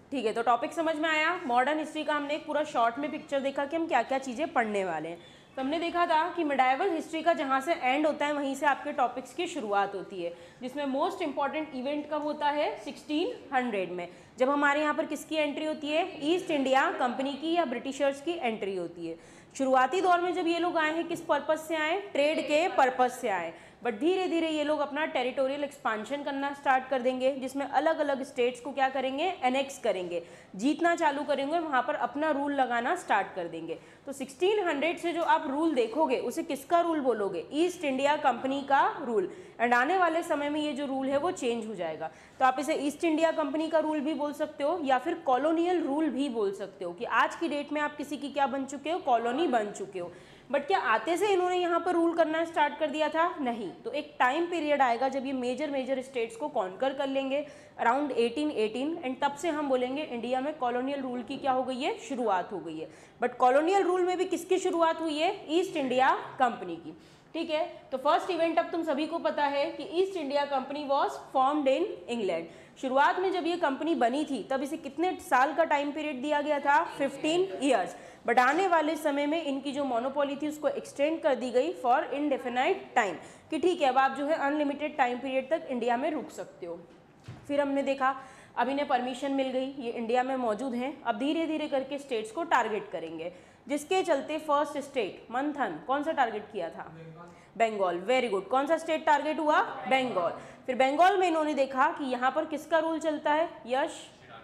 ठीक है, तो टॉपिक समझ में आया। मॉडर्न हिस्ट्री का हमने एक पूरा शॉर्ट में पिक्चर देखा कि हम क्या क्या चीज़ें पढ़ने वाले हैं। तो हमने देखा था कि मिडाइवल हिस्ट्री का जहाँ से एंड होता है वहीं से आपके टॉपिक्स की शुरुआत होती है, जिसमें मोस्ट इंपॉर्टेंट इवेंट कब होता है 1600 में, जब हमारे यहाँ पर किसकी एंट्री होती है, ईस्ट इंडिया कंपनी की या ब्रिटिशर्स की एंट्री होती है। शुरुआती दौर में जब ये लोग आए हैं किस पर्पज़ से आए, ट्रेड के पर्पज़ से आए, बट धीरे धीरे ये लोग अपना टेरिटोरियल एक्सपांशन करना स्टार्ट कर देंगे, जिसमें अलग अलग स्टेट्स को क्या करेंगे, एनेक्स करेंगे, जीतना चालू करेंगे, वहाँ पर अपना रूल लगाना स्टार्ट कर देंगे। तो 1600 से जो आप रूल देखोगे उसे किसका रूल बोलोगे, ईस्ट इंडिया कंपनी का रूल। एंड आने वाले समय में ये जो रूल है वो चेंज हो जाएगा, तो आप इसे ईस्ट इंडिया कंपनी का रूल भी बोल सकते हो या फिर कॉलोनियल रूल भी बोल सकते हो, कि आज की डेट में आप किसी की क्या बन चुके हो, कॉलोनी बन चुके हो। बट क्या आते से इन्होंने यहाँ पर रूल करना स्टार्ट कर दिया था, नहीं। तो एक टाइम पीरियड आएगा जब ये मेजर स्टेट्स को कॉन्कर कर लेंगे अराउंड 1818, एंड तब से हम बोलेंगे इंडिया में कॉलोनियल रूल की क्या हो गई है, शुरुआत हो गई है। बट कॉलोनियल रूल में भी किसकी शुरुआत हुई है, ईस्ट इंडिया कंपनी की। ठीक है, तो फर्स्ट इवेंट अब तुम सभी को पता है कि East India Company was formed in England. शुरुआत में जब ये कंपनी बनी थी तब इसे कितने साल का टाइम पीरियड दिया गया था, 15 ईयर्स। बट आने वाले समय में इनकी जो मोनोपोली थी उसको एक्सटेंड कर दी गई फॉर इनडेफिनाइट टाइम, कि ठीक है अब आप जो है अनलिमिटेड टाइम पीरियड तक इंडिया में रुक सकते हो। फिर हमने देखा अब इन्हें परमिशन मिल गई, ये इंडिया में मौजूद हैं, अब धीरे धीरे करके स्टेट्स को टारगेट करेंगे, जिसके चलते फर्स्ट स्टेट मंथन कौन सा टारगेट किया था, बंगाल। वेरी गुड, कौन सा स्टेट टारगेट हुआ, बंगाल। फिर बंगाल में इन्होंने देखा कि यहाँ पर किसका रूल चलता है, यश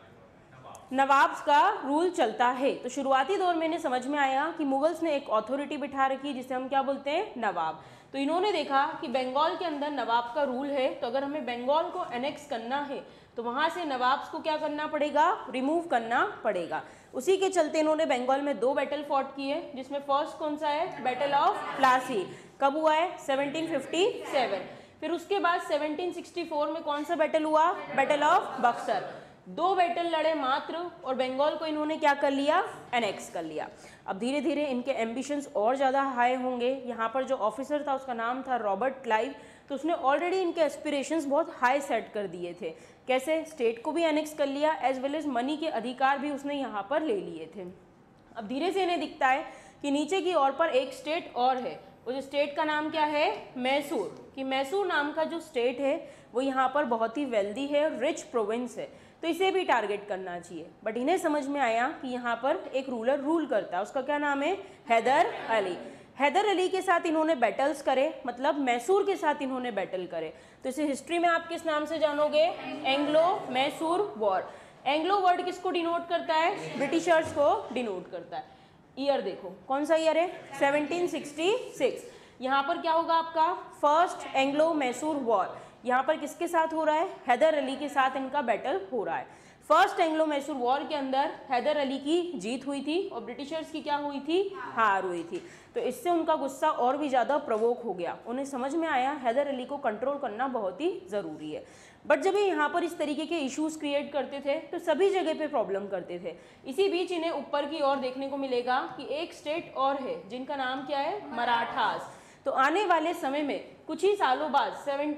नवाब्स का रूल चलता है। तो शुरुआती दौर में इन्हें समझ में आया कि मुगल्स ने एक अथॉरिटी बिठा रखी जिसे हम क्या बोलते हैं, नवाब। तो इन्होंने देखा कि बंगाल के अंदर नवाब का रूल है, तो अगर हमें बंगाल को एनेक्स करना है तो वहाँ से नवाब्स को क्या करना पड़ेगा, रिमूव करना पड़ेगा। उसी के चलते इन्होंने बंगाल में 2 बैटल फॉट किए, जिसमें फर्स्ट कौन सा है, बैटल ऑफ प्लासी। कब हुआ है, 1757। फिर उसके बाद 1764 में कौन सा बैटल हुआ, बैटल ऑफ बक्सर। 2 बैटल लड़े मात्र और बंगाल को इन्होंने क्या कर लिया, एनेक्स कर लिया। अब धीरे धीरे इनके एम्बिशंस और ज़्यादा हाई होंगे। यहाँ पर जो ऑफिसर था उसका नाम था रॉबर्ट क्लाइव, तो उसने ऑलरेडी इनके एस्पिरेशंस बहुत हाई सेट कर दिए थे। कैसे, स्टेट को भी एनेक्स कर लिया एज वेल एज मनी के अधिकार भी उसने यहाँ पर ले लिए थे। अब धीरे से इन्हें दिखता है कि नीचे की ओर पर एक स्टेट और है, उस स्टेट का नाम क्या है, मैसूर। कि मैसूर नाम का जो स्टेट है वो यहाँ पर बहुत ही वेल्दी है, रिच प्रोविंस है, तो इसे भी टारगेट करना चाहिए। बट इन्हें समझ में आया कि यहाँ पर एक रूलर रूल करता है, उसका क्या नाम है, हैदर अली। हैदर अली के साथ इन्होंने बैटल्स करे, मतलब मैसूर के साथ इन्होंने बैटल करे। तो इसे हिस्ट्री में आप किस नाम से जानोगे, Anglo Mysore war. Anglo word किसको डिनोट करता है, ब्रिटिशर्स को डिनोट करता है। ईयर देखो कौन सा ईयर है, 1766। यहाँ पर क्या होगा आपका, फर्स्ट एंग्लो मैसूर वॉर। यहाँ पर किसके साथ हो रहा है, हैदर अली के साथ इनका बैटल हो रहा है। फर्स्ट एंग्लो मैसूर वॉर के अंदर हैदर अली की जीत हुई थी और ब्रिटिशर्स की क्या हुई थी, हार हुई थी। तो इससे उनका गुस्सा और भी ज़्यादा प्रवोक हो गया। उन्हें समझ में आया हैदर अली को कंट्रोल करना बहुत ही ज़रूरी है। बट जब ये यहाँ पर इस तरीके के इश्यूज क्रिएट करते थे तो सभी जगह पे प्रॉब्लम करते थे। इसी बीच इन्हें ऊपर की ओर देखने को मिलेगा कि एक स्टेट और है जिनका नाम क्या है, मराठास। तो आने वाले समय में कुछ ही सालों बाद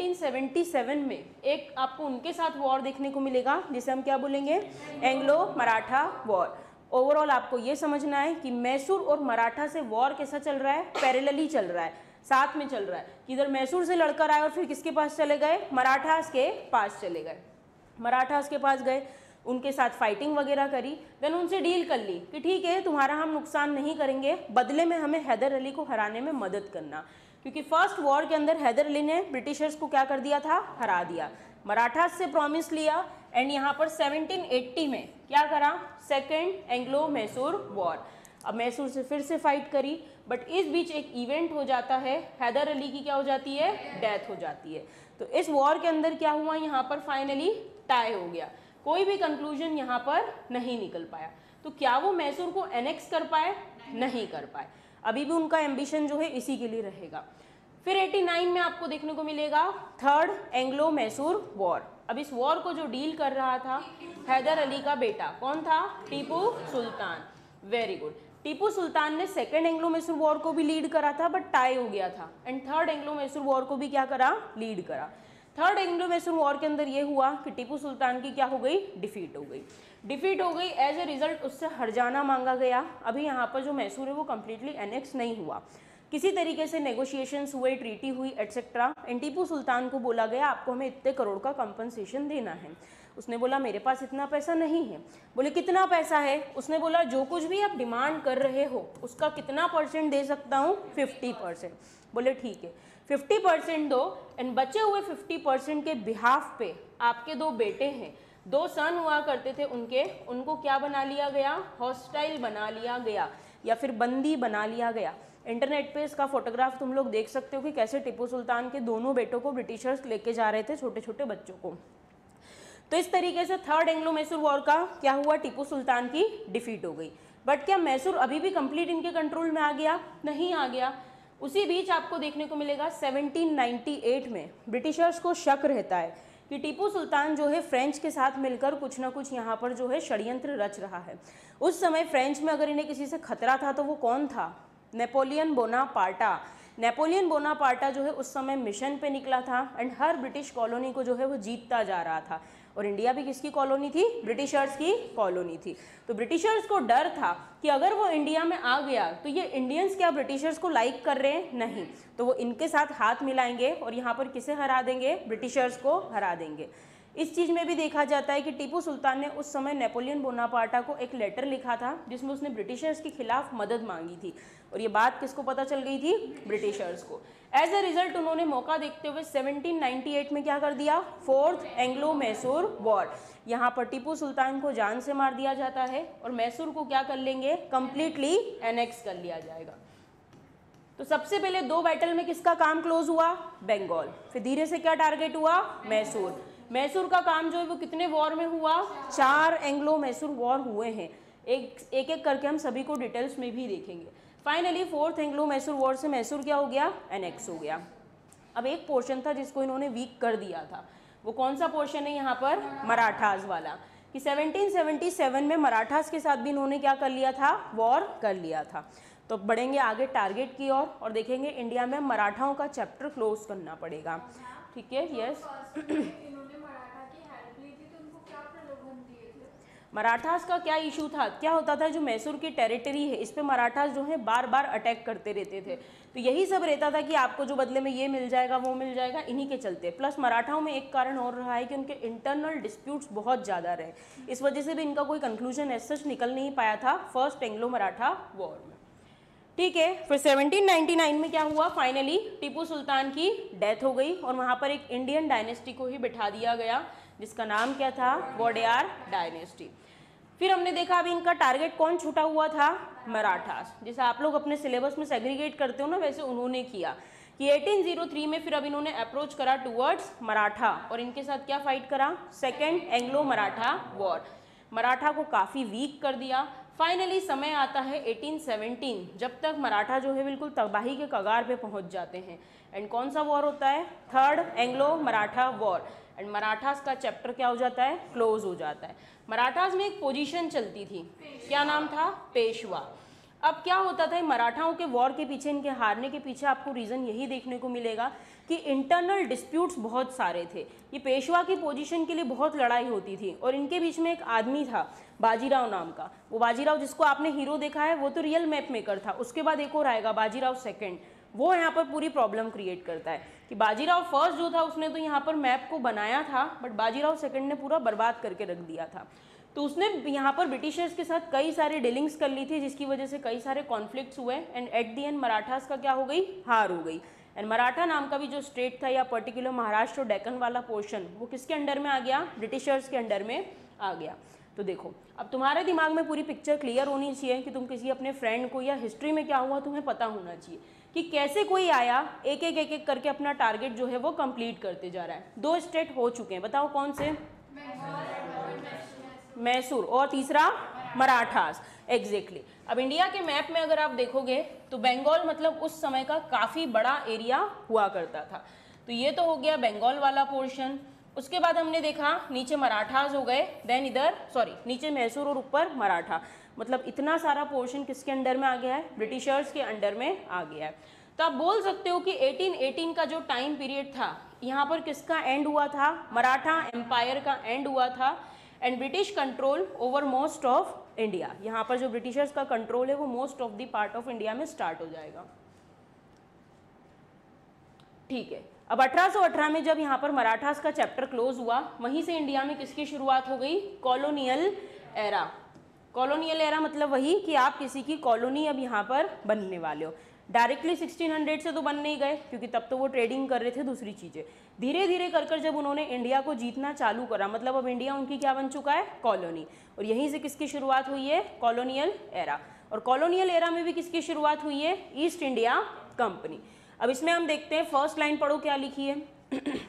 1777 में एक आपको उनके साथ वॉर देखने को मिलेगा जिसे हम क्या बोलेंगे, एंग्लो मराठा वॉर। ओवरऑल आपको ये समझना है कि मैसूर और मराठा से वॉर कैसा चल रहा है, पैरेलली चल रहा है, साथ में चल रहा है। कि इधर मैसूर से लड़कर आए और फिर किसके पास चले गए, मराठास के पास चले गए। मराठास के पास गए, उनके साथ फाइटिंग वगैरह करी, देन उनसे डील कर ली कि ठीक है तुम्हारा हम नुकसान नहीं करेंगे, बदले में हमें हैदर अली को हराने में मदद करना। क्योंकि फर्स्ट वॉर के अंदर हैदर अली ने ब्रिटिशर्स को क्या कर दिया था, हरा दिया। मराठास से प्रॉमिस लिया एंड यहाँ पर 1780 में क्या करा, सेकेंड एंग्लो मैसूर वॉर। अब मैसूर से फिर से फाइट करी, बट इस बीच एक इवेंट हो जाता है, हैदर अली की क्या हो जाती है, डेथ हो जाती है। तो इस वॉर के अंदर क्या हुआ, यहाँ पर फाइनली टाई हो गया, कोई भी कंक्लूजन यहाँ पर नहीं निकल पाया। तो क्या वो मैसूर को एनेक्स कर पाए, नहीं कर पाए। अभी भी उनका एम्बिशन जो है इसी के लिए रहेगा। फिर 89 में आपको देखने को मिलेगा थर्ड एंग्लो मैसूर वॉर। अब इस वॉर को जो डील कर रहा था हैदर अली का बेटा कौन था, टीपू सुल्तान। वेरी गुड, टीपू सुल्तान ने सेकेंड एंग्लो मैसूर वॉर को भी लीड करा था बट टाई हो गया था, and third Anglo Mysore war को भी क्या करा, लीड करा। थर्ड एंग्लो मैसूर वॉर के अंदर ये हुआ कि टीपू सुल्तान की क्या हो गई, डिफीट हो गई। डिफीट हो गई, एज ए रिजल्ट उससे हरजाना मांगा गया। अभी यहाँ पर जो मैसूर है वो कम्प्लीटली एनेक्स नहीं हुआ, किसी तरीके से नेगोशिएशंस हुए, ट्रीटी हुई एटसेट्रा, एंड टीपू सुल्तान को बोला गया आपको हमें इतने करोड़ का कंपनसेशन देना है। उसने बोला मेरे पास इतना पैसा नहीं है। बोले कितना पैसा है? उसने बोला जो कुछ भी आप डिमांड कर रहे हो उसका कितना परसेंट दे सकता हूँ, 50%। बोले ठीक है 50% दो, एंड बचे हुए 50% के बिहाफ पे आपके दो बेटे हैं, 2 सन हुआ करते थे उनके, उनको क्या बना लिया गया, हॉस्टाइल बना लिया गया या फिर बंदी बना लिया गया। इंटरनेट पे इसका फोटोग्राफ तुम लोग देख सकते हो कि कैसे टीपू सुल्तान के दोनों बेटों को ब्रिटिशर्स लेके जा रहे थे, छोटे छोटे बच्चों को। तो इस तरीके से थर्ड एंग्लो मैसूर वॉर का क्या हुआ, टीपू सुल्तान की डिफीट हो गई। बट क्या मैसूर अभी भी कंप्लीट इनके कंट्रोल में आ गया? नहीं आ गया। उसी बीच आपको देखने को मिलेगा 1798 में ब्रिटिशर्स को शक रहता है कि टीपू सुल्तान जो है फ्रेंच के साथ मिलकर कुछ ना कुछ यहाँ पर जो है षड्यंत्र रच रहा है। उस समय फ्रेंच में अगर इन्हें किसी से खतरा था तो वो कौन था, नेपोलियन बोनापार्टा। नेपोलियन बोनापार्टा जो है उस समय मिशन पे निकला था एंड हर ब्रिटिश कॉलोनी को जो है वो जीतता जा रहा था। और इंडिया भी किसकी कॉलोनी थी, ब्रिटिशर्स की कॉलोनी थी। तो ब्रिटिशर्स को डर था कि अगर वो इंडिया में आ गया तो ये इंडियंस क्या ब्रिटिशर्स को लाइक कर रहे हैं, नहीं, तो वो इनके साथ हाथ मिलाएंगे और यहाँ पर किसे हरा देंगे, ब्रिटिशर्स को हरा देंगे। इस चीज़ में भी देखा जाता है कि टीपू सुल्तान ने उस समय नेपोलियन बोनापार्टा को एक लेटर लिखा था जिसमें उसने ब्रिटिशर्स के खिलाफ मदद मांगी थी, और ये बात किसको पता चल गई थी, ब्रिटिशर्स को। एज ए रिजल्ट उन्होंने मौका देखते हुए 1798 में क्या कर दिया, फोर्थ एंग्लो मैसूर वॉर। यहाँ पर टीपू सुल्तान को जान से मार दिया जाता है और मैसूर को क्या कर लेंगे, कंप्लीटली एनेक्स कर लिया जाएगा। तो सबसे पहले 2 बैटल में किसका काम क्लोज हुआ, बंगाल। फिर धीरे से क्या टारगेट हुआ, मैसूर। मैसूर का काम जो है वो कितने वॉर में हुआ, 4 एंग्लो मैसूर वॉर हुए हैं। एक करके हम सभी को डिटेल्स में भी देखेंगे। Finally fourth Anglo Mysore war से मैसूर क्या हो गया, एनेक्स हो गया। अब एक पोर्शन था जिसको इन्होंने वीक कर दिया था, वो कौन सा पोर्शन है यहाँ पर, मराठास वाला, कि 1777 में मराठास के साथ भी इन्होंने क्या कर लिया था, वॉर कर लिया था। तो बढ़ेंगे आगे टारगेट की ओर और देखेंगे इंडिया में मराठाओं का चैप्टर क्लोज करना पड़ेगा। ठीक है, यस। मराठास का क्या इशू था, क्या होता था, जो मैसूर की टेरिटरी है इस पे मराठास जो है बार बार अटैक करते रहते थे। तो यही सब रहता था कि आपको जो बदले में ये मिल जाएगा वो मिल जाएगा, इन्हीं के चलते। प्लस मराठाओं में एक कारण और रहा है कि उनके इंटरनल डिस्प्यूट्स बहुत ज़्यादा रहे, इस वजह से भी इनका कोई कंक्लूजन एज सच निकल नहीं पाया था फर्स्ट एंग्लो मराठा वॉर में। ठीक है, फिर 1799 में क्या हुआ, फाइनली टीपू सुल्तान की डेथ हो गई और वहाँ पर एक इंडियन डायनेस्टी को ही बिठा दिया गया जिसका नाम क्या था, वोडेयार डायनेस्टी। फिर हमने देखा अभी इनका टारगेट कौन छूटा हुआ था, मराठास। जैसे आप लोग अपने सिलेबस में सेग्रीगेट करते हो ना, वैसे उन्होंने किया कि 1803 में फिर अब इन्होंने अप्रोच करा टुवर्ड्स मराठा और इनके साथ क्या फाइट करा, second Anglo Maratha war. Maratha को काफ़ी वीक कर दिया। फाइनली समय आता है 1817, जब तक मराठा जो है बिल्कुल तबाही के कगार पे पहुंच जाते हैं। एंड कौन सा वॉर होता है, third Anglo Maratha war. And Marathas का चैप्टर क्या हो जाता है, क्लोज हो जाता है। मराठास में एक पोजीशन चलती थी, क्या नाम था, पेशवा। अब क्या होता था, मराठाओं के वॉर के पीछे, इनके हारने के पीछे आपको रीज़न यही देखने को मिलेगा कि इंटरनल डिस्प्यूट्स बहुत सारे थे। ये पेशवा की पोजीशन के लिए बहुत लड़ाई होती थी और इनके बीच में एक आदमी था बाजीराव नाम का। वो बाजीराव जिसको आपने हीरो देखा है वो तो रियल मैप मेकर था, उसके बाद एक और आएगा बाजीराव सेकेंड, वो यहाँ पर पूरी प्रॉब्लम क्रिएट करता है कि बाजीराव फर्स्ट जो था उसने तो यहाँ पर मैप को बनाया था, बट बाजीराव सेकंड ने पूरा बर्बाद करके रख दिया था। तो उसने यहाँ पर ब्रिटिशर्स के साथ कई सारी डीलिंग्स कर ली थी जिसकी वजह से कई सारे कॉन्फ्लिक्ट्स हुए and at the end Marathas का क्या हो गई, हार हो गई। एंड मराठा नाम का भी जो स्टेट था या पर्टिकुलर महाराष्ट्र और डेक्कन वाला पोर्शन, वो किसके अंडर में आ गया, ब्रिटिशर्स के अंडर में आ गया। तो देखो अब तुम्हारे दिमाग में पूरी पिक्चर क्लियर होनी चाहिए कि तुम किसी अपने फ्रेंड को या हिस्ट्री में क्या हुआ तुम्हें पता होना चाहिए कि कैसे कोई आया, एक एक करके अपना टारगेट जो है वो कंप्लीट करते जा रहा है। 2 स्टेट हो चुके हैं, बताओ कौन से, मैसूर और तीसरा मराठास, एग्जैक्टली। अब इंडिया के मैप में अगर आप देखोगे तो बंगाल मतलब उस समय का काफ़ी बड़ा एरिया हुआ करता था। तो ये तो हो गया बंगाल वाला पोर्शन। उसके बाद हमने देखा नीचे मराठास हो गए, देन इधर नीचे मैसूर और ऊपर मराठा, मतलब इतना सारा पोर्शन किसके अंडर में आ गया है, ब्रिटिशर्स के अंडर में आ गया है। तो आप बोल सकते हो कि 1818 का जो टाइम पीरियड था, यहाँ पर किसका एंड हुआ था? मराठा एम्पायर का एंड हुआ था and British control over most of India. यहाँ पर जो ब्रिटिशर्स का कंट्रोल है वो most of the part of India में स्टार्ट हो जाएगा। ठीक है, अब 1818 में जब यहाँ पर मराठास का चैप्टर क्लोज हुआ, वहीं से इंडिया में किसकी शुरुआत हो गई? Colonial era. कॉलोनियल एरा मतलब वही कि आप किसी की कॉलोनी अब यहाँ पर बनने वाले हो। डायरेक्टली 1600 से तो बन नहीं गए, क्योंकि तब तो वो ट्रेडिंग कर रहे थे दूसरी चीज़ें। धीरे धीरे कर कर जब उन्होंने इंडिया को जीतना चालू करा, मतलब अब इंडिया उनकी क्या बन चुका है? कॉलोनी। और यहीं से किसकी शुरुआत हुई है? Colonial era. और कॉलोनियल एरा में भी किसकी शुरुआत हुई है? East India Company. अब इसमें हम देखते हैं, फर्स्ट लाइन पढ़ो क्या लिखी है।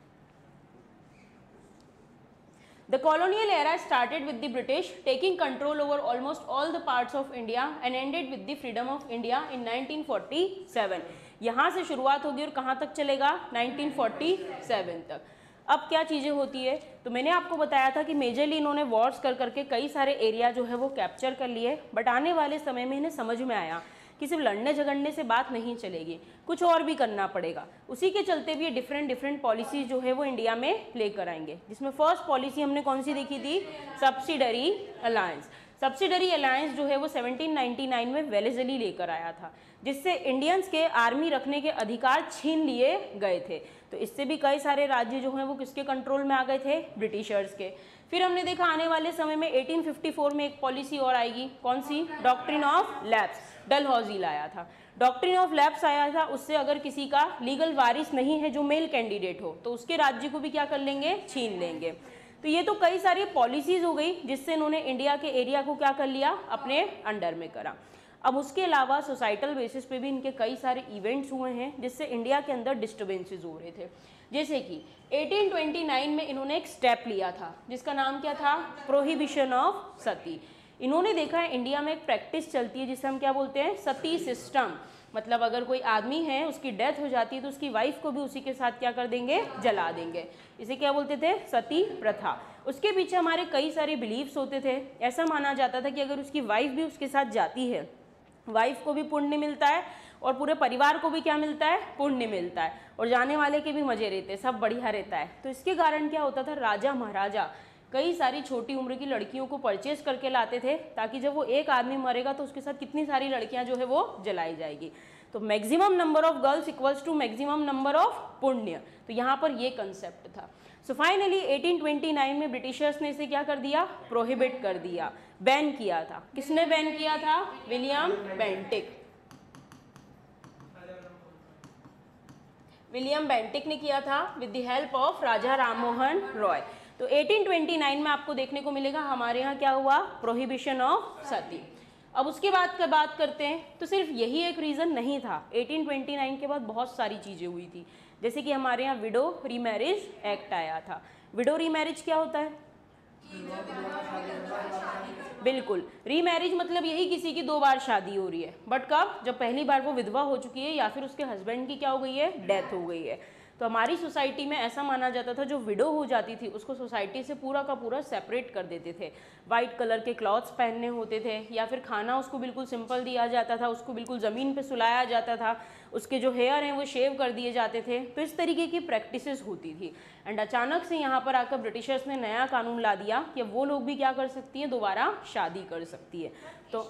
The colonial era started with the British taking control over almost all the parts of India and ended with the freedom of India in 1947. यहाँ से शुरुआत होगी और कहाँ तक चलेगा? 1947 तक। अब क्या चीज़ें होती है, तो मैंने आपको बताया था कि मेजरली इन्होंने वॉर्स कर करके कई सारे एरिया जो है वो कैप्चर कर लिए, बट आने वाले समय में इन्हें समझ में आया कि सिर्फ लड़ने झगड़ने से बात नहीं चलेगी, कुछ और भी करना पड़ेगा। उसी के चलते भी ये डिफरेंट पॉलिसीज जो है वो इंडिया में लेकर आएंगे, जिसमें फर्स्ट पॉलिसी हमने कौन सी देखी थी? Subsidiary alliance. सब्सिडरी अलायंस जो है वो 1799 में वेलेस्ली लेकर आया था, जिससे इंडियंस के आर्मी रखने के अधिकार छीन लिए गए थे। तो इससे भी कई सारे राज्य जो हैं वो किसके कंट्रोल में आ गए थे? ब्रिटिशर्स के। फिर हमने देखा आने वाले समय में 1854 में एक पॉलिसी और आएगी, कौन सी? Doctrine of lapse. डलहौजी लाया था। डॉक्ट्रिन ऑफ लैप्स आया था, उससे अगर किसी का लीगल वारिस नहीं है जो मेल कैंडिडेट हो, तो उसके राज्य को भी क्या कर लेंगे? छीन लेंगे। तो ये तो कई सारी पॉलिसीज हो गई जिससे इन्होंने इंडिया के एरिया को क्या कर लिया? अपने अंडर में करा। अब उसके अलावा सोसाइटल बेसिस पे भी इनके कई सारे इवेंट्स हुए हैं जिससे इंडिया के अंदर डिस्टर्बेंसेस हो रहे थे। जैसे कि 1829 में इन्होंने एक स्टेप लिया था जिसका नाम क्या था? Prohibition of sati. इन्होंने देखा है इंडिया में एक प्रैक्टिस चलती है जिसे हम क्या बोलते हैं? सती सिस्टम। मतलब अगर कोई आदमी है, उसकी डेथ हो जाती है तो उसकी वाइफ को भी उसी के साथ क्या कर देंगे? जला देंगे। इसे क्या बोलते थे? सती प्रथा। उसके पीछे हमारे कई सारे बिलीव्स होते थे। ऐसा माना जाता था कि अगर उसकी वाइफ भी उसके साथ जाती है, वाइफ को भी पुण्य मिलता है और पूरे परिवार को भी क्या मिलता है? पुण्य मिलता है, और जाने वाले के भी मजे रहते हैं, सब बढ़िया रहता है। तो इसके कारण क्या होता था? राजा महाराजा कई सारी छोटी उम्र की लड़कियों को परचेज करके लाते थे, ताकि जब वो एक आदमी मरेगा तो उसके साथ कितनी सारी लड़कियां जो है वो जलाई जाएगी। तो maximum number of girls equals to maximum number of punya. तो यहाँ पर ये कंसेप्ट था। सो फाइनली 1829 में ब्रिटिशर्स ने इसे क्या कर दिया? प्रोहिबिट कर दिया, बैन किया था। किसने बैन किया था? William Bentinck. विलियम बेंटिक ने किया था with the help of Raja Rammohan Roy. तो 1829 में आपको देखने को मिलेगा हमारे यहाँ क्या हुआ? Prohibition of sati. अब उसके बाद का बात करते हैं, तो सिर्फ यही एक रीज़न नहीं था। 1829 के बाद बहुत सारी चीज़ें हुई थी, जैसे कि हमारे यहाँ विडो रीमैरिज एक्ट आया था। विडो रीमैरिज क्या होता है? बिल्कुल, रीमैरिज मतलब यही किसी की 2 बार शादी हो रही है, बट कब? जब पहली बार वो विधवा हो चुकी है या फिर उसके हस्बैंड की क्या हो गई है? डेथ हो गई है। तो हमारी सोसाइटी में ऐसा माना जाता था जो विडो हो जाती थी उसको सोसाइटी से पूरा का पूरा सेपरेट कर देते थे। वाइट कलर के क्लॉथ्स पहनने होते थे, या फिर खाना उसको बिल्कुल सिंपल दिया जाता था, उसको बिल्कुल ज़मीन पे सुलाया जाता था, उसके जो हेयर हैं वो शेव कर दिए जाते थे। तो इस तरीके की प्रैक्टिसेस होती थी। एंड अचानक से यहाँ पर आकर ब्रिटिशर्स ने नया कानून ला दिया कि वो लोग भी क्या कर सकती है? दोबारा शादी कर सकती है। तो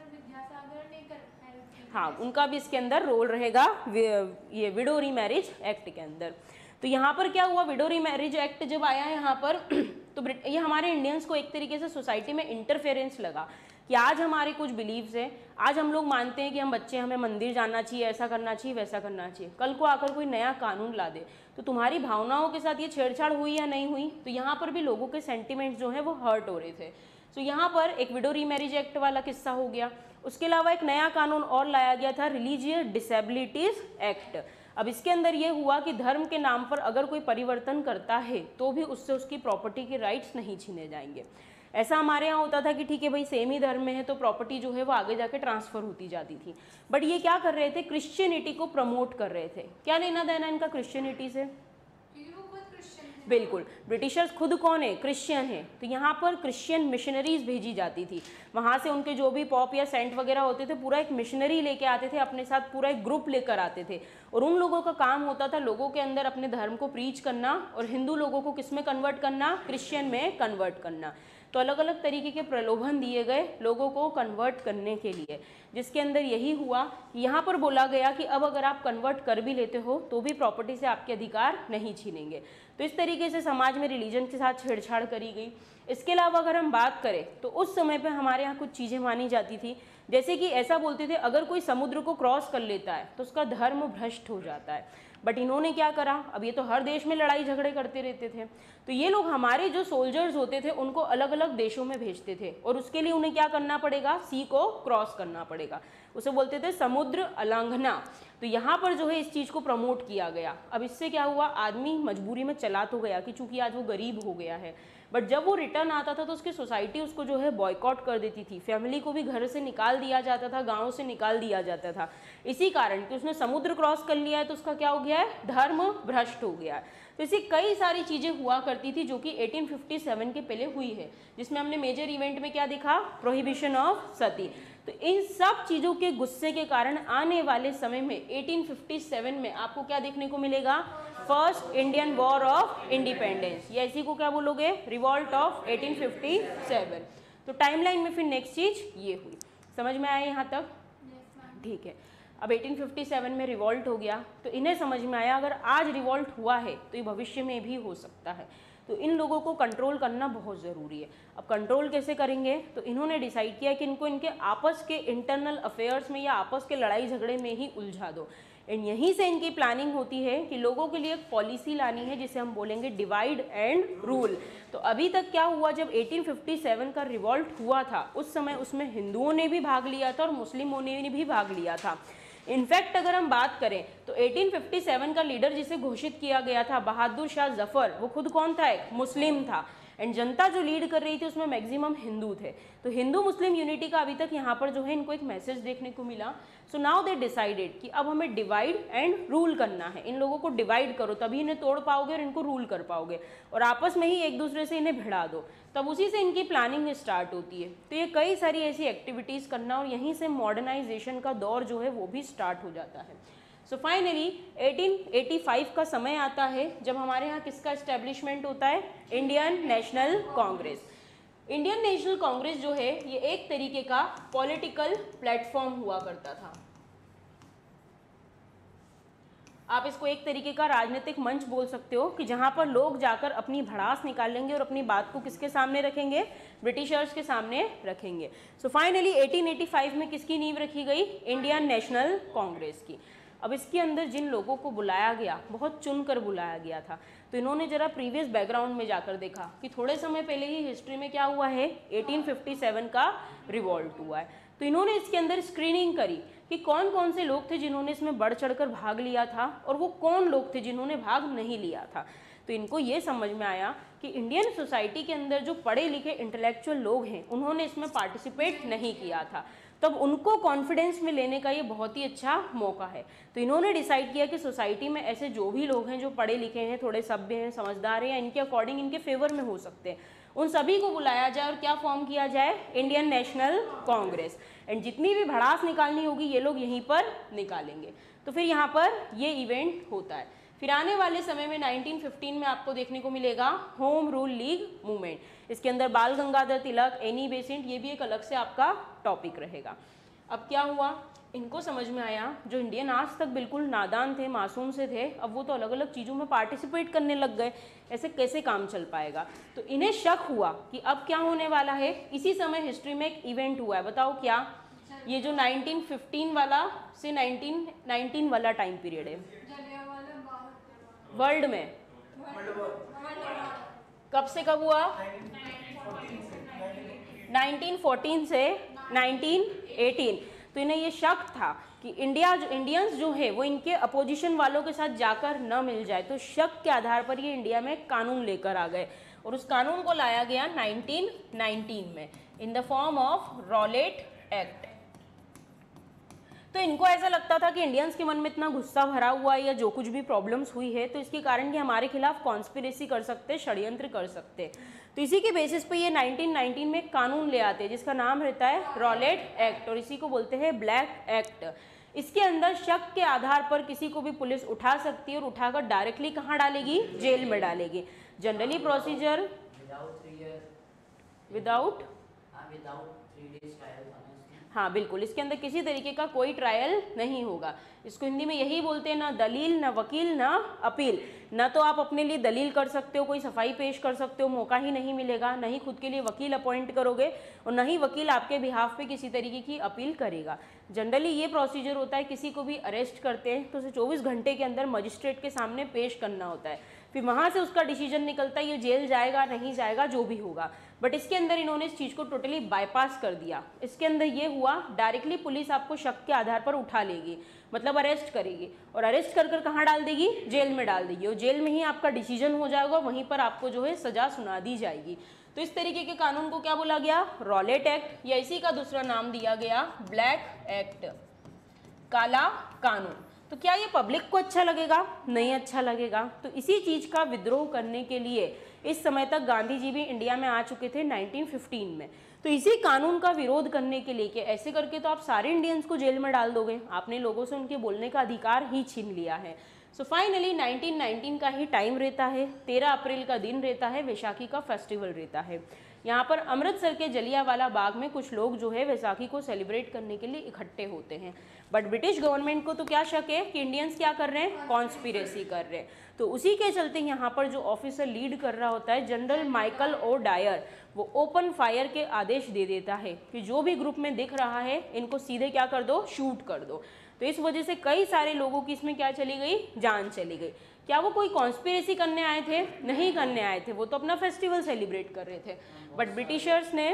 हाँ, उनका भी इसके अंदर रोल रहेगा ये विडो रीमैरिज एक्ट के अंदर। तो यहाँ पर क्या हुआ? विडो रीमैरिज एक्ट जब आया यहाँ पर तो ये हमारे इंडियंस को एक तरीके से सोसाइटी में इंटरफेरेंस लगा कि आज हमारे कुछ बिलीव्स हैं, आज हम लोग मानते हैं कि हम बच्चे, हमें मंदिर जाना चाहिए, ऐसा करना चाहिए, वैसा करना चाहिए। कल को आकर कोई नया कानून ला दे तो तुम्हारी भावनाओं के साथ ये छेड़छाड़ हुई या नहीं हुई? तो यहाँ पर भी लोगों के सेंटिमेंट्स जो हैं वो हर्ट हो रहे थे। तो यहाँ पर एक विडो रीमैरिज एक्ट वाला किस्सा हो गया। उसके अलावा एक नया कानून और लाया गया था, रिलीजियस डिसेबिलिटीज एक्ट। अब इसके अंदर ये हुआ कि धर्म के नाम पर अगर कोई परिवर्तन करता है तो भी उससे उसकी प्रॉपर्टी के राइट्स नहीं छीने जाएंगे। ऐसा हमारे यहाँ होता था कि ठीक है भाई, सेम ही धर्म में है तो प्रॉपर्टी जो है वो आगे जाके ट्रांसफर होती जाती थी। बट ये क्या कर रहे थे? क्रिश्चियनिटी को प्रमोट कर रहे थे। क्या लेना देना इनका क्रिश्चियनिटी से? बिल्कुल, ब्रिटिशर्स खुद कौन है, क्रिश्चियन है, तो यहाँ पर क्रिश्चियन मिशनरीज भेजी जाती थी। वहाँ से उनके जो भी पॉप या सेंट वगैरह होते थे, पूरा एक मिशनरी लेके आते थे अपने साथ, पूरा एक ग्रुप लेकर आते थे, और उन लोगों का काम होता था लोगों के अंदर अपने धर्म को प्रीच करना, और हिंदू लोगों को किस में कन्वर्ट करना, क्रिश्चियन में कन्वर्ट करना। तो अलग अलग तरीके के प्रलोभन दिए गए लोगों को कन्वर्ट करने के लिए, जिसके अंदर यही हुआ कि यहाँ पर बोला गया कि अब अगर आप कन्वर्ट कर भी लेते हो तो भी प्रॉपर्टी से आपके अधिकार नहीं छीनेंगे। तो इस तरीके से समाज में रिलीजन के साथ छेड़छाड़ करी गई। इसके अलावा अगर हम बात करें तो उस समय पे हमारे यहाँ कुछ चीज़ें मानी जाती थी, जैसे कि ऐसा बोलते थे अगर कोई समुद्र को क्रॉस कर लेता है तो उसका धर्म भ्रष्ट हो जाता है। बट इन्होंने क्या करा, अब ये तो हर देश में लड़ाई झगड़े करते रहते थे, तो ये लोग हमारे जो सोल्जर्स होते थे उनको अलग अलग देशों में भेजते थे, और उसके लिए उन्हें क्या करना पड़ेगा, सी को क्रॉस करना पड़ेगा, उसे बोलते थे समुद्र उल्लंघना। तो यहाँ पर जो है इस चीज़ को प्रमोट किया गया। अब इससे क्या हुआ, आदमी मजबूरी में चला तो गया कि चूंकि आज वो गरीब हो गया है, बट जब वो रिटर्न आता था तो उसकी सोसाइटी उसको जो है बॉयकॉट कर देती थी, फैमिली को भी घर से निकाल दिया जाता था, गाँव से निकाल दिया जाता था, इसी कारण कि उसने समुद्र क्रॉस कर लिया है तो उसका क्या हो गया है, धर्म भ्रष्ट हो गया है। तो ऐसी कई सारी चीज़ें हुआ करती थी जो कि 1857 के पहले हुई है, जिसमें हमने मेजर इवेंट में क्या देखा, प्रोहिबिशन ऑफ सती। तो इन सब चीज़ों के गुस्से के कारण आने वाले समय में 1857 में आपको क्या देखने को मिलेगा, first Indian war of independence, या इसी को क्या बोलोगे, रिवॉल्ट ऑफ 1857। तो टाइमलाइन में फिर नेक्स्ट चीज़ ये हुई, समझ में आया यहाँ तक, ठीक है। अब 1857 में रिवॉल्ट हो गया, तो इन्हें समझ में आया अगर आज रिवॉल्ट हुआ है तो ये भविष्य में भी हो सकता है, तो इन लोगों को कंट्रोल करना बहुत ज़रूरी है। अब कंट्रोल कैसे करेंगे, तो इन्होंने डिसाइड किया कि इनको इनके आपस के इंटरनल अफेयर्स में या आपस के लड़ाई झगड़े में ही उलझा दो, एंड यहीं से इनकी प्लानिंग होती है कि लोगों के लिए एक पॉलिसी लानी है जिसे हम बोलेंगे डिवाइड एंड रूल। तो अभी तक क्या हुआ, जब 1857 का रिवॉल्ट हुआ था उस समय उसमें हिंदुओं ने भी भाग लिया था और मुस्लिमों ने भी भाग लिया था। इनफैक्ट अगर हम बात करें तो 1857 का लीडर जिसे घोषित किया गया था बहादुर शाह जफर, वो खुद कौन था, एक मुस्लिम था, एंड जनता जो लीड कर रही थी उसमें मैक्सिमम हिंदू थे। तो हिंदू मुस्लिम यूनिटी का अभी तक यहाँ पर जो है इनको एक मैसेज देखने को मिला। सो नाउ दे डिसाइडेड कि अब हमें डिवाइड एंड रूल करना है, इन लोगों को डिवाइड करो तभी इन्हें तोड़ पाओगे और इनको रूल कर पाओगे, और आपस में ही एक दूसरे से इन्हें भिड़ा दो, तब उसी से इनकी प्लानिंग स्टार्ट होती है। तो ये कई सारी ऐसी एक्टिविटीज़ करना, और यहीं से मॉडर्नाइजेशन का दौर जो है वो भी स्टार्ट हो जाता है। सो फाइनली 1885 का समय आता है जब हमारे यहाँ किसका एस्टेब्लिशमेंट होता है, Indian National Congress. Indian National Congress जो है ये एक तरीके का पॉलिटिकल प्लेटफॉर्म हुआ करता था, आप इसको एक तरीके का राजनीतिक मंच बोल सकते हो, कि जहाँ पर लोग जाकर अपनी भड़ास निकालेंगे और अपनी बात को किसके सामने रखेंगे, ब्रिटिशर्स के सामने रखेंगे। सो फाइनली 1885 में किसकी नींव रखी गई, इंडियन नेशनल कांग्रेस की। अब इसके अंदर जिन लोगों को बुलाया गया, बहुत चुनकर बुलाया गया था, तो इन्होंने जरा प्रीवियस बैकग्राउंड में जाकर देखा कि थोड़े समय पहले ही हिस्ट्री में क्या हुआ है, 1857 का रिवॉल्ट हुआ है। तो इन्होंने इसके अंदर स्क्रीनिंग करी कि कौन कौन से लोग थे जिन्होंने इसमें बढ़ चढ़कर भाग लिया था और वो कौन लोग थे जिन्होंने भाग नहीं लिया था। तो इनको ये समझ में आया कि इंडियन सोसाइटी के अंदर जो पढ़े लिखे इंटेलेक्चुअल लोग हैं उन्होंने इसमें पार्टिसिपेट नहीं किया था, तब उनको कॉन्फिडेंस में लेने का ये बहुत ही अच्छा मौका है। तो इन्होंने डिसाइड किया कि सोसाइटी में ऐसे जो भी लोग हैं जो पढ़े लिखे हैं, थोड़े सभ्य हैं, समझदार हैं, या इनके अकॉर्डिंग इनके फेवर में हो सकते हैं, उन सभी को बुलाया जाए और क्या फॉर्म किया जाए, इंडियन नेशनल कांग्रेस। एंड जितनी भी भड़ास निकालनी होगी ये लोग यहीं पर निकालेंगे। तो फिर यहाँ पर ये इवेंट होता है। फिर आने वाले समय में 1915 में आपको देखने को मिलेगा होम रूल लीग मूवमेंट। इसके अंदर बाल गंगाधर तिलक, एनी बेसेंट, ये भी एक अलग से आपका टॉपिक रहेगा। अब क्या हुआ, इनको समझ में आया जो इंडियन आज तक बिल्कुल नादान थे, मासूम से थे, अब वो तो अलग अलग चीज़ों में पार्टिसिपेट करने लग गए, ऐसे कैसे काम चल पाएगा। तो इन्हें शक हुआ कि अब क्या होने वाला है। इसी समय हिस्ट्री में एक इवेंट हुआ है, बताओ क्या, ये जो 1915 वाला से 1919 वाला टाइम पीरियड है वर्ल्ड में, कब से कब हुआ, 1914 से 1918। तो इन्हें ये शक था कि इंडियंस जो है वो इनके अपोजिशन वालों के साथ जाकर न मिल जाए, तो शक के आधार पर ये इंडिया में कानून लेकर आ गए, और उस कानून को लाया गया 1919 में in the form of Rowlatt Act. तो इनको ऐसा लगता था कि इंडियंस के मन में इतना गुस्सा भरा हुआ है या जो कुछ भी प्रॉब्लम्स हुई है तो इसके कारण कि हमारे खिलाफ कॉन्स्पिरेसी कर सकते, षड्यंत्र कर सकते। तो इसी के बेसिस पे ये 1919 में कानून ले आते हैं जिसका नाम रहता है रॉलेट एक्ट और इसी को बोलते हैं ब्लैक एक्ट। इसके अंदर शक के आधार पर किसी को भी पुलिस उठा सकती है और उठाकर डायरेक्टली कहाँ डालेगी, जेल में डालेगी। जनरली प्रोसीजर विदाउट हाँ बिल्कुल, इसके अंदर किसी तरीके का कोई ट्रायल नहीं होगा। इसको हिंदी में यही बोलते हैं, ना दलील, ना वकील, ना अपील। ना तो आप अपने लिए दलील कर सकते हो, कोई सफाई पेश कर सकते हो, मौका ही नहीं मिलेगा, ना ही खुद के लिए वकील अपॉइंट करोगे और ना ही वकील आपके बिहाफ पे किसी तरीके की अपील करेगा। जनरली ये प्रोसीजर होता है, किसी को भी अरेस्ट करते हैं तो उसे 24 घंटे के अंदर मजिस्ट्रेट के सामने पेश करना होता है, फिर वहाँ से उसका डिसीजन निकलता है ये जेल जाएगा नहीं जाएगा जो भी होगा। बट इसके अंदर इन्होंने इस चीज़ को टोटली बाईपास कर दिया। इसके अंदर ये हुआ डायरेक्टली पुलिस आपको शक के आधार पर उठा लेगी, मतलब अरेस्ट करेगी और अरेस्ट कर कर कहाँ डाल देगी, जेल में डाल देगी और जेल में ही आपका डिसीजन हो जाएगा, वहीं पर आपको जो है सजा सुना दी जाएगी। तो इस तरीके के कानून को क्या बोला गया, रॉलेट एक्ट, या इसी का दूसरा नाम दिया गया ब्लैक एक्ट, काला कानून। तो क्या ये पब्लिक को अच्छा लगेगा, नहीं अच्छा लगेगा। तो इसी चीज़ का विद्रोह करने के लिए इस समय तक गांधी जी भी इंडिया में आ चुके थे 1915 में। तो इसी कानून का विरोध करने के लिए कि ऐसे करके तो आप सारे इंडियंस को जेल में डाल दोगे, आपने लोगों से उनके बोलने का अधिकार ही छीन लिया है। सो फाइनली 1919 का ही टाइम रहता है, 13 अप्रैल का दिन रहता है, वैशाखी का फेस्टिवल रहता है। यहाँ पर अमृतसर के जलियांवाला बाग में कुछ लोग जो है वैसाखी को सेलिब्रेट करने के लिए इकट्ठे होते हैं। बट ब्रिटिश गवर्नमेंट को तो क्या शक है कि इंडियंस क्या कर रहे हैं, कॉन्स्पिरेसी कर रहे हैं। तो उसी के चलते यहाँ पर जो ऑफिसर लीड कर रहा होता है जनरल माइकल ओ डायर, वो ओपन फायर के आदेश दे देता है कि जो भी ग्रुप में दिख रहा है इनको सीधे क्या कर दो, शूट कर दो। तो इस वजह से कई सारे लोगों की इसमें क्या चली गई, जान चली गई। क्या वो कोई कॉन्स्पिरेसी करने आए थे, नहीं करने आए थे, वो तो अपना फेस्टिवल सेलिब्रेट कर रहे थे। बट ब्रिटिशर्स ने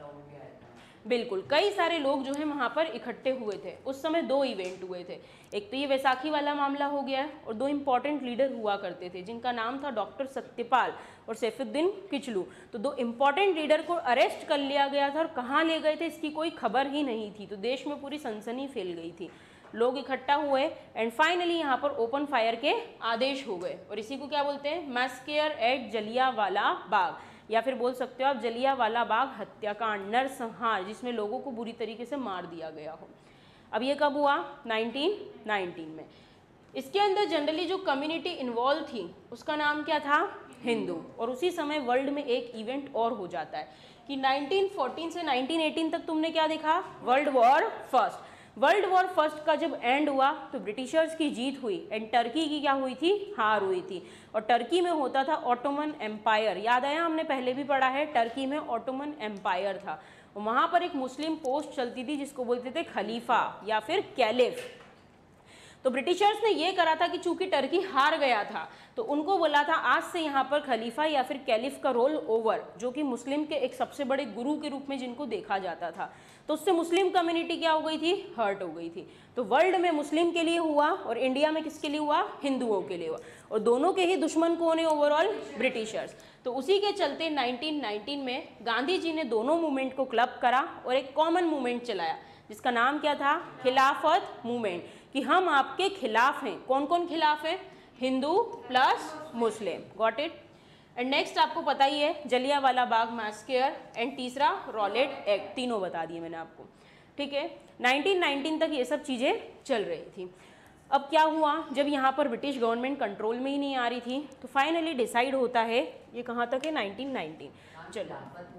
बिल्कुल कई सारे लोग जो है वहाँ पर इकट्ठे हुए थे। उस समय 2 इवेंट हुए थे, एक तो ये वैसाखी वाला मामला हो गया और 2 इंपॉर्टेंट लीडर हुआ करते थे जिनका नाम था डॉक्टर सत्यपाल और सैफुद्दीन किचलू। तो 2 इंपॉर्टेंट लीडर को अरेस्ट कर लिया गया था और कहाँ ले गए थे इसकी कोई खबर ही नहीं थी। तो देश में पूरी सनसनी फैल गई थी, लोग इकट्ठा हुए एंड फाइनली यहाँ पर ओपन फायर के आदेश हो गए और इसी को क्या बोलते हैं, मैस्केयर एट जलियांवाला बाग, या फिर बोल सकते हो आप जलियांवाला बाग हत्याकांड, नरसंहार, जिसमें लोगों को बुरी तरीके से मार दिया गया हो। अब ये कब हुआ, 1919 में। इसके अंदर जनरली जो कम्युनिटी इन्वॉल्व थी उसका नाम क्या था, हिंदू। और उसी समय वर्ल्ड में एक इवेंट और हो जाता है कि 1914 से 1918 तक तुमने क्या देखा, world war first. World war first का जब एंड हुआ तो ब्रिटिशर्स की जीत हुई एंड टर्की की क्या हुई थी, हार हुई थी। और टर्की में होता था ऑटोमन एम्पायर, याद आया, हमने पहले भी पढ़ा है, टर्की में ऑटोमन एम्पायर था। और वहाँ पर एक मुस्लिम पोस्ट चलती थी जिसको बोलते थे खलीफा या फिर कैलिफ। तो ब्रिटिशर्स ने ये करा था कि चूंकि टर्की हार गया था तो उनको बोला था आज से यहाँ पर खलीफा या फिर कैलिफ का रोल ओवर, जो कि मुस्लिम के एक सबसे बड़े गुरु के रूप में जिनको देखा जाता था। तो उससे मुस्लिम कम्युनिटी क्या हो गई थी, हर्ट हो गई थी। तो वर्ल्ड में मुस्लिम के लिए हुआ और इंडिया में किसके लिए हुआ, हिंदुओं के लिए हुआ। और दोनों के ही दुश्मन कौन है ओवरऑल, ब्रिटिशर्स। तो उसी के चलते 1919 में गांधी जी ने दोनों मूवमेंट को क्लब करा और एक कॉमन मूवमेंट चलाया जिसका नाम क्या था, खिलाफत मूवमेंट, कि हम आपके खिलाफ हैं। कौन कौन खिलाफ है, Hindu plus Muslim, got it. And next आपको पता ही है जलियांवाला बाग मैस्केयर एंड तीसरा रॉलेट एक्ट, तीनों बता दिए मैंने आपको, ठीक है। 1919 तक ये सब चीज़ें चल रही थी। अब क्या हुआ, जब यहाँ पर ब्रिटिश गवर्नमेंट कंट्रोल में ही नहीं आ रही थी तो फाइनली डिसाइड होता है, ये कहाँ तक है, 1919। चलो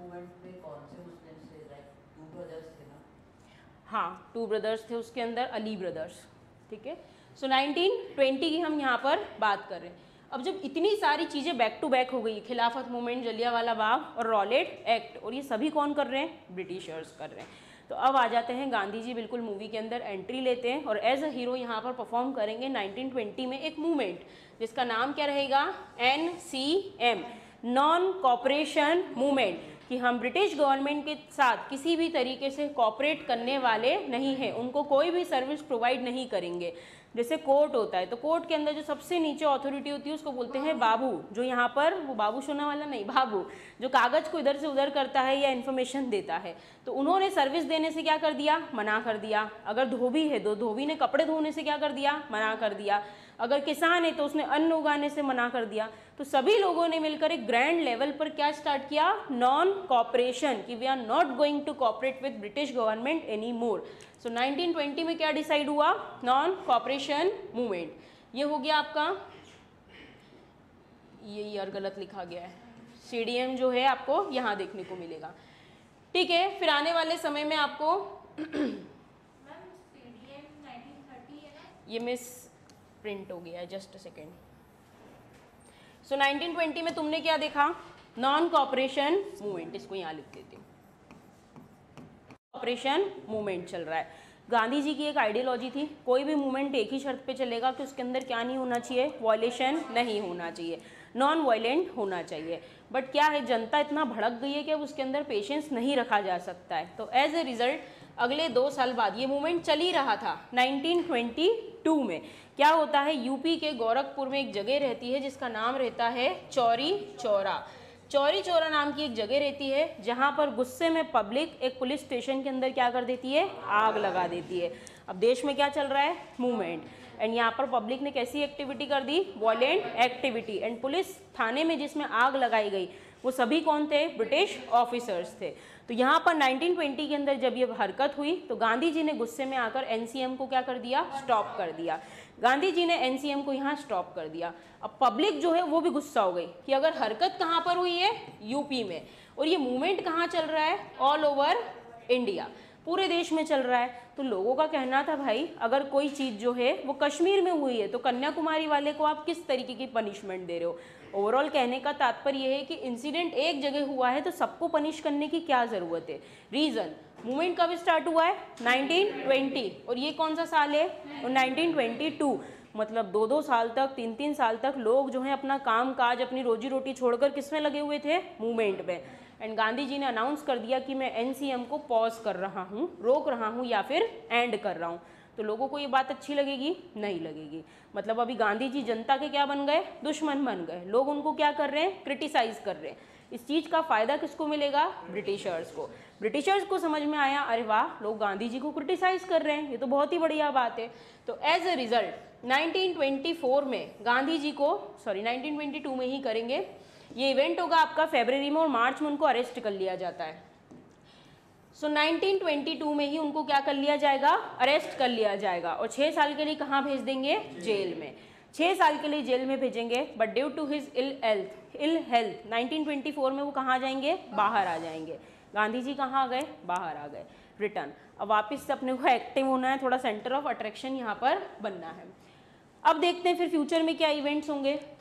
हाँ, 2 ब्रदर्स थे उसके अंदर, अली ब्रदर्स, ठीक है। सो 1920 की हम यहाँ पर बात कर रहे हैं। अब जब इतनी सारी चीज़ें बैक टू बैक हो गई, खिलाफत मूवमेंट, जलियांवाला बाग और रॉलेट एक्ट, और ये सभी कौन कर रहे हैं, ब्रिटिशर्स कर रहे हैं। तो अब आ जाते हैं गांधी जी, बिल्कुल मूवी के अंदर एंट्री लेते हैं और एज अ हीरो यहाँ पर परफॉर्म करेंगे 1920 में एक मूवमेंट जिसका नाम क्या रहेगा, NCM, नॉन कॉपरेशन मूवमेंट, कि हम ब्रिटिश गवर्नमेंट के साथ किसी भी तरीके से कॉपरेट करने वाले नहीं हैं, उनको कोई भी सर्विस प्रोवाइड नहीं करेंगे। जैसे कोर्ट होता है तो कोर्ट के अंदर जो सबसे नीचे अथॉरिटी होती है उसको बोलते हैं बाबू। जो यहाँ पर वो बाबू सोना वाला नहीं, बाबू जो कागज़ को इधर से उधर करता है या इन्फॉर्मेशन देता है। तो उन्होंने सर्विस देने से क्या कर दिया, मना कर दिया। अगर धोबी है तो धोबी ने कपड़े धोने से क्या कर दिया, मना कर दिया। अगर किसान है तो उसने अन्न उगाने से मना कर दिया। तो सभी लोगों ने मिलकर एक ग्रैंड लेवल पर क्या स्टार्ट किया, नॉन कॉपरेशन, कि we are not going to cooperate with British government any more. So 1920 में क्या डिसाइड हुआ, नॉन कॉपरेशन मूवमेंट। ये हो गया आपका, ये ईयर गलत लिखा गया है, CDM जो है आपको यहाँ देखने को मिलेगा। ठीक है, फिर आने वाले समय में आपको ये मिस प्रिंट हो गया है, जस्ट अ सेकेंड। सो 1920 में तुमने क्या देखा, नॉन कॉपरेशन मूवमेंट, इसको यहाँ लिख देती हूँ, कॉपरेशन मूवमेंट चल रहा है। गांधी जी की एक आइडियोलॉजी थी, कोई भी मूवमेंट एक ही शर्त पे चलेगा कि उसके अंदर क्या नहीं होना चाहिए, वॉयलेशन नहीं होना चाहिए, नॉन वायलेंट होना चाहिए। बट क्या है, जनता इतना भड़क गई है कि अब उसके अंदर पेशेंस नहीं रखा जा सकता है। तो एज ए रिजल्ट अगले 2 साल बाद ये मूवमेंट चल ही रहा था। 1922 में क्या होता है, यूपी के गोरखपुर में एक जगह रहती है जिसका नाम रहता है चौरी चौरा। चौरी चौरा नाम की एक जगह रहती है जहाँ पर गुस्से में पब्लिक एक पुलिस स्टेशन के अंदर क्या कर देती है, आग लगा देती है। अब देश में क्या चल रहा है, मूवमेंट, एंड यहाँ पर पब्लिक ने कैसी एक्टिविटी कर दी, वॉयलेंट एक्टिविटी। एंड पुलिस थाने में जिसमें आग लगाई गई वो सभी कौन थे, ब्रिटिश ऑफिसर्स थे। तो यहाँ पर 1920 के अंदर जब ये हरकत हुई तो गांधी जी ने गुस्से में आकर NCM को क्या कर दिया, स्टॉप कर दिया। गांधी जी ने NCM को यहाँ स्टॉप कर दिया। अब पब्लिक जो है वो भी गुस्सा हो गई कि अगर हरकत कहाँ पर हुई है, यूपी में, और ये मूवमेंट कहाँ चल रहा है, ऑल ओवर इंडिया, पूरे देश में चल रहा है। तो लोगों का कहना था भाई अगर कोई चीज़ जो है वो कश्मीर में हुई है तो कन्याकुमारी वाले को आप किस तरीके की पनिशमेंट दे रहे हो। ओवरऑल कहने का तात्पर्य यह है कि इंसिडेंट एक जगह हुआ है तो सबको पनिश करने की क्या ज़रूरत है। रीज़न, मूवमेंट कब स्टार्ट हुआ है, 1920, और ये कौन सा साल है, 1922। मतलब 2-2 साल तक, 3-3 साल तक लोग जो हैं अपना काम काज, अपनी रोजी रोटी छोड़कर किस में लगे हुए थे, मूवमेंट में। एंड गांधी जी ने अनाउंस कर दिया कि मैं NCM को पॉज कर रहा हूँ, रोक रहा हूँ या फिर एंड कर रहा हूँ। तो लोगों को ये बात अच्छी लगेगी, नहीं लगेगी। मतलब अभी गांधी जी जनता के क्या बन गए, दुश्मन बन गए। लोग उनको क्या कर रहे हैं, क्रिटिसाइज कर रहे हैं। इस चीज़ का फ़ायदा किसको मिलेगा, ब्रिटिशर्स को। ब्रिटिशर्स को समझ में आया, अरे वाह, लोग गांधी जी को क्रिटिसाइज कर रहे हैं, ये तो बहुत ही बढ़िया बात है। तो एज ए रिजल्ट 1924 में गांधी जी को, 1922 में ही करेंगे, ये इवेंट होगा आपका फरवरी में, और मार्च में उनको अरेस्ट कर लिया जाता है। सो 1922 में ही उनको क्या कर लिया जाएगा, अरेस्ट कर लिया जाएगा, और 6 साल के लिए कहाँ भेज देंगे, जेल में। 6 साल के लिए जेल में भेजेंगे। But due to his ill health 1924 में वो कहाँ जाएंगे, बाहर आ जाएंगे। गांधी जी कहाँ आ गए, बाहर आ गए, रिटर्न। अब वापस से अपने को एक्टिव होना है, थोड़ा सेंटर ऑफ अट्रैक्शन यहाँ पर बनना है। अब देखते हैं फिर फ्यूचर में क्या इवेंट्स होंगे। तो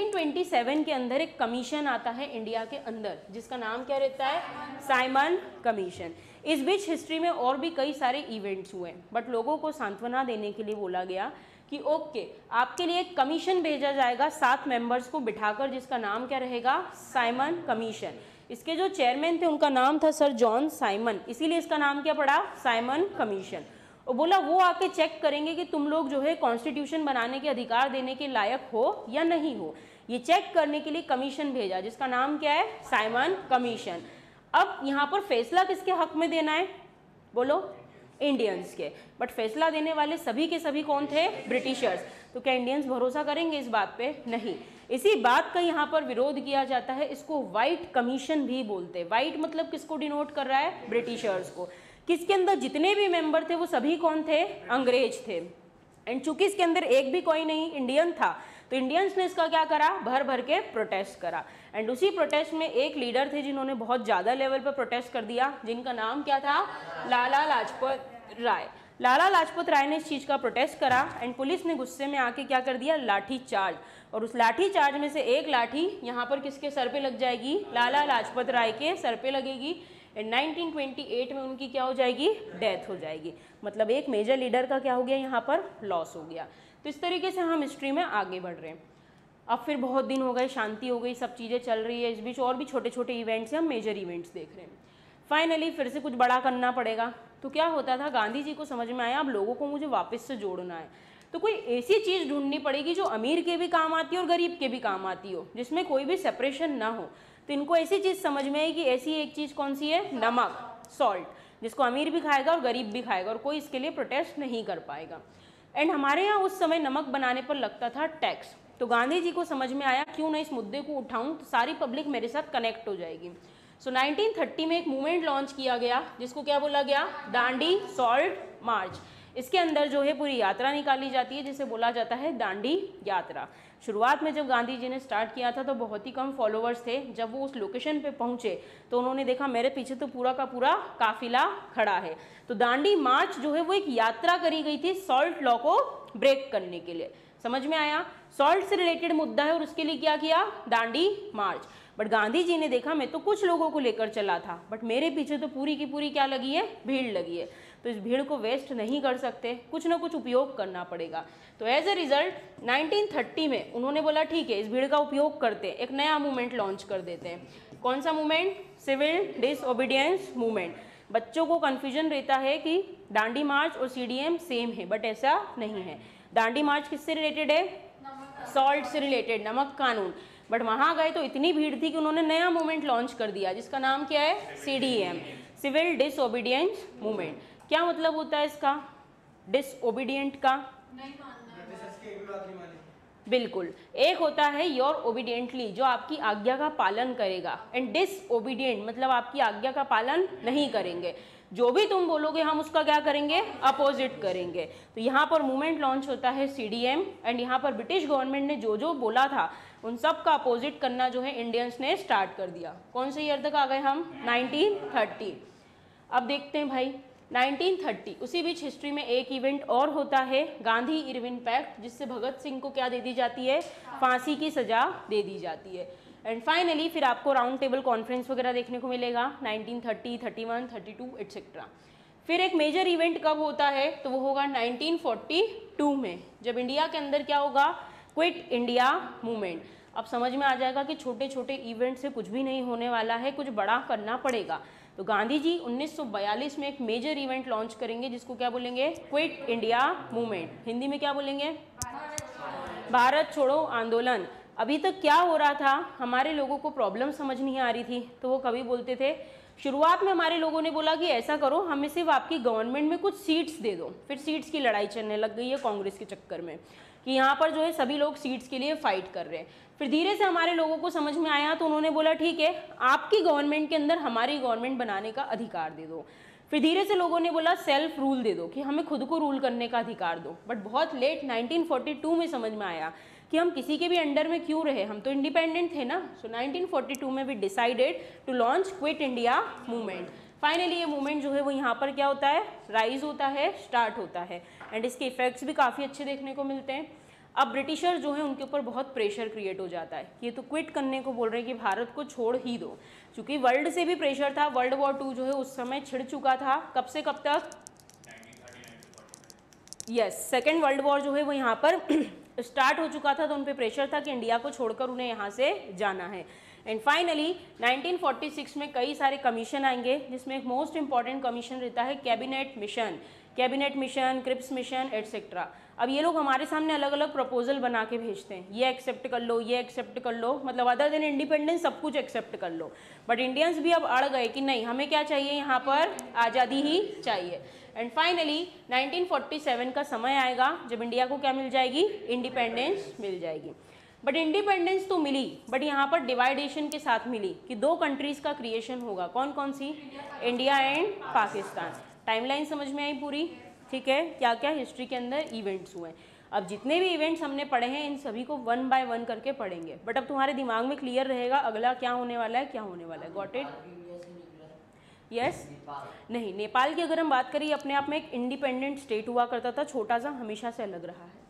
1927 के अंदर एक कमीशन आता है इंडिया के अंदर, जिसका नाम क्या रहता है, साइमन कमीशन। इस बीच हिस्ट्री में और भी कई सारे इवेंट्स हुए, बट लोगों को सांत्वना देने के लिए बोला गया कि ओके, आपके लिए एक कमीशन भेजा जाएगा 7 मेंबर्स को बिठाकर, जिसका नाम क्या रहेगा, साइमन कमीशन। इसके जो चेयरमैन थे उनका नाम था सर जॉन साइमन, इसीलिए इसका नाम क्या पड़ा, साइमन कमीशन। और बोला वो आके चेक करेंगे कि तुम लोग जो है कॉन्स्टिट्यूशन बनाने के अधिकार देने के लायक हो या नहीं हो। ये चेक करने के लिए कमीशन भेजा, जिसका नाम क्या है, साइमन कमीशन। अब यहाँ पर फैसला किसके हक में देना है, बोलो, इंडियंस के। बट फैसला देने वाले सभी के सभी कौन थे, ब्रिटिशर्स। तो क्या इंडियंस भरोसा करेंगे इस बात पे, नहीं। इसी बात का यहाँ पर विरोध किया जाता है, इसको व्हाइट कमीशन भी बोलते हैं। व्हाइट मतलब किसको डिनोट कर रहा है, ब्रिटिशर्स को। किसके अंदर जितने भी मेंबर थे वो सभी कौन थे, अंग्रेज थे। एंड चूंकि इसके अंदर एक भी कोई नहीं इंडियन था, तो इंडियंस ने इसका क्या करा, भर भर के प्रोटेस्ट करा। एंड उसी प्रोटेस्ट में एक लीडर थे जिन्होंने बहुत ज़्यादा लेवल पर प्रोटेस्ट कर दिया, जिनका नाम क्या था, लाला लाजपत राय। लाला लाजपत राय ने इस चीज़ का प्रोटेस्ट करा, एंड पुलिस ने गुस्से में आके क्या कर दिया, लाठी चार्ज। और उस लाठी चार्ज में से एक लाठी यहाँ पर किसके सर पे लग जाएगी, लाला लाजपत राय के सर पे लगेगी। एंड 1928 में उनकी क्या हो जाएगी, डेथ हो जाएगी। मतलब एक मेजर लीडर का क्या हो गया, यहाँ पर लॉस हो गया। तो इस तरीके से हम हिस्ट्री में आगे बढ़ रहे हैं। अब फिर बहुत दिन हो गए, शांति हो गई, सब चीज़ें चल रही है। इस बीच और भी छोटे छोटे इवेंट्स हैं, हम मेजर इवेंट्स देख रहे हैं। फाइनली फिर से कुछ बड़ा करना पड़ेगा। तो क्या होता था, गांधी जी को समझ में आया अब लोगों को मुझे वापस से जोड़ना है। तो कोई ऐसी चीज़ ढूंढनी पड़ेगी जो अमीर के भी काम आती हो और गरीब के भी काम आती हो, जिसमें कोई भी सेपरेशन ना हो। तो इनको ऐसी चीज़ समझ में आई कि ऐसी एक चीज़ कौन सी है, नमक, सॉल्ट, जिसको अमीर भी खाएगा और गरीब भी खाएगा और कोई इसके लिए प्रोटेस्ट नहीं कर पाएगा। एंड हमारे यहाँ उस समय नमक बनाने पर लगता था टैक्स। तो गांधी जी को समझ में आया क्यों ना इस मुद्दे को उठाऊं, तो सारी पब्लिक मेरे साथ कनेक्ट हो जाएगी। सो 1930 में एक मूवमेंट लॉन्च किया गया जिसको क्या बोला गया, दांडी सॉल्ट मार्च। इसके अंदर जो है पूरी यात्रा निकाली जाती है जिसे बोला जाता है दांडी यात्रा। शुरुआत में जब गांधी जी ने स्टार्ट किया था तो बहुत ही कम फॉलोअर्स थे। जब वो उस लोकेशन पे पहुंचे तो उन्होंने देखा मेरे पीछे तो पूरा का पूरा काफिला खड़ा है। तो दांडी मार्च जो है वो एक यात्रा करी गई थी सॉल्ट लॉ को ब्रेक करने के लिए। समझ में आया, सॉल्ट से रिलेटेड मुद्दा है और उसके लिए क्या किया, दांडी मार्च। बट गांधी जी ने देखा मैं तो कुछ लोगों को लेकर चला था, बट मेरे पीछे तो पूरी की पूरी क्या लगी है, भीड़ लगी है। तो इस भीड़ को वेस्ट नहीं कर सकते, कुछ ना कुछ उपयोग करना पड़ेगा। तो एज ए रिजल्ट 1930 में उन्होंने बोला ठीक है इस भीड़ का उपयोग करते, एक नया मूवमेंट लॉन्च कर देते हैं। कौन सा मूवमेंट, सिविल डिसओबीडियंस मूवमेंट। बच्चों को कन्फ्यूजन रहता है कि दांडी मार्च और CDM सेम है, बट ऐसा नहीं है। दांडी मार्च किससे रिलेटेड है, सॉल्ट से रिलेटेड, नमक कानून। बट वहाँ गए तो इतनी भीड़ थी कि उन्होंने नया मूवमेंट लॉन्च कर दिया जिसका नाम क्या है, CDM, सिविल डिसओबीडियंस मूवमेंट। क्या मतलब होता है इसका, डिसओबीडियंट का, बिल्कुल। एक होता है योर ओबीडियंटली, जो आपकी आज्ञा का पालन करेगा, एंड डिसओबीडियंट मतलब आपकी आज्ञा का पालन नहीं करेंगे। जो भी तुम बोलोगे हम उसका क्या करेंगे, अपोजिट करेंगे। तो यहाँ पर मूवमेंट लॉन्च होता है CDM, एंड यहाँ पर ब्रिटिश गवर्नमेंट ने जो जो बोला था उन सब का अपोजिट करना जो है इंडियंस ने स्टार्ट कर दिया। कौन से ईयर तक आ गए हम, 1930। अब देखते हैं भाई 1930, उसी बीच हिस्ट्री में एक इवेंट और होता है, गांधी इरविन पैक्ट, जिससे भगत सिंह को क्या दे दी जाती है, फांसी की सजा दे दी जाती है। एंड फाइनली फिर आपको राउंड टेबल कॉन्फ्रेंस वगैरह देखने को मिलेगा 1930, 31, 32 एट्सेट्रा। फिर एक मेजर इवेंट कब होता है, तो वो होगा 1942 में, जब इंडिया के अंदर क्या होगा, क्विट इंडिया मूवमेंट। अब समझ में आ जाएगा कि छोटे छोटे इवेंट से कुछ भी नहीं होने वाला है, कुछ बड़ा करना पड़ेगा। तो गांधी जी 1942 में एक मेजर इवेंट लॉन्च करेंगे जिसको क्या बोलेंगे, क्विट इंडिया मूवमेंट। हिंदी में क्या बोलेंगे, भारत छोड़ो आंदोलन। अभी तक क्या हो रहा था, हमारे लोगों को प्रॉब्लम समझ नहीं आ रही थी, तो वो कभी बोलते थे, शुरुआत में हमारे लोगों ने बोला कि ऐसा करो हमें सिर्फ आपकी गवर्नमेंट में कुछ सीट्स दे दो। फिर सीट्स की लड़ाई चलने लग गई है कांग्रेस के चक्कर में कि यहाँ पर जो है सभी लोग सीट्स के लिए फाइट कर रहे हैं। फिर धीरे से हमारे लोगों को समझ में आया तो उन्होंने बोला ठीक है आपकी गवर्नमेंट के अंदर हमारी गवर्नमेंट बनाने का अधिकार दे दो। फिर धीरे से लोगों ने बोला सेल्फ रूल दे दो, कि हमें खुद को रूल करने का अधिकार दो। बट बहुत लेट 1942 में समझ में आया कि हम किसी के भी अंडर में क्यों रहे, हम तो इंडिपेंडेंट थे ना। सो 1942 में we decided to launch quit India movement. Finally ये मूवमेंट जो है वो यहाँ पर क्या होता है, राइज होता है, स्टार्ट होता है, एंड इसके इफेक्ट्स भी काफ़ी अच्छे देखने को मिलते हैं। अब ब्रिटिशर जो है उनके ऊपर बहुत प्रेशर क्रिएट हो जाता है, ये तो क्विट करने को बोल रहे हैं कि भारत को छोड़ ही दो, क्योंकि वर्ल्ड से भी प्रेशर था। वर्ल्ड वॉर 2 जो है उस समय छिड़ चुका था, कब से कब तक, यस, सेकेंड वर्ल्ड वॉर जो है वो यहाँ पर स्टार्ट हो चुका था। तो उन पे प्रेशर था कि इंडिया को छोड़कर उन्हें यहाँ से जाना है। एंड फाइनली 1946 में कई सारे कमीशन आएंगे, जिसमें एक मोस्ट इंपॉर्टेंट कमीशन रहता है cabinet mission, Cripps mission etcetera. अब ये लोग हमारे सामने अलग अलग प्रपोजल बना के भेजते हैं, ये एक्सेप्ट कर लो, ये एक्सेप्ट कर लो, मतलब अदर देन इंडिपेंडेंस सब कुछ एक्सेप्ट कर लो। बट इंडियंस भी अब अड़ गए कि नहीं, हमें क्या चाहिए, यहाँ पर आज़ादी ही चाहिए। एंड फाइनली 1947 का समय आएगा जब इंडिया को क्या मिल जाएगी, इंडिपेंडेंस मिल जाएगी। बट इंडिपेंडेंस तो मिली, बट यहाँ पर डिवाइडेशन के साथ मिली कि 2 कंट्रीज़ का क्रिएशन होगा। कौन कौन सी, इंडिया एंड पाकिस्तान। टाइमलाइन समझ में आई पूरी, ठीक है, क्या क्या हिस्ट्री के अंदर इवेंट्स हुए। अब जितने भी इवेंट्स हमने पढ़े हैं इन सभी को 1 बाय 1 करके पढ़ेंगे, बट अब तुम्हारे दिमाग में क्लियर रहेगा अगला क्या होने वाला है, क्या होने वाला है। Got it, yes. नहीं, नेपाल की अगर हम बात करें अपने आप में एक इंडिपेंडेंट स्टेट हुआ करता था, छोटा सा, हमेशा से अलग रहा है।